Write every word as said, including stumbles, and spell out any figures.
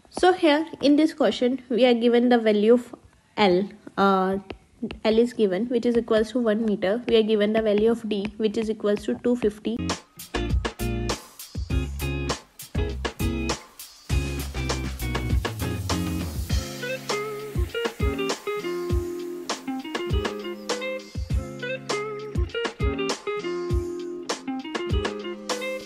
So here in this question we are given the value of L. Uh, L is given, which is equals to one meter. We are given the value of D, which is equals to two hundred fifty.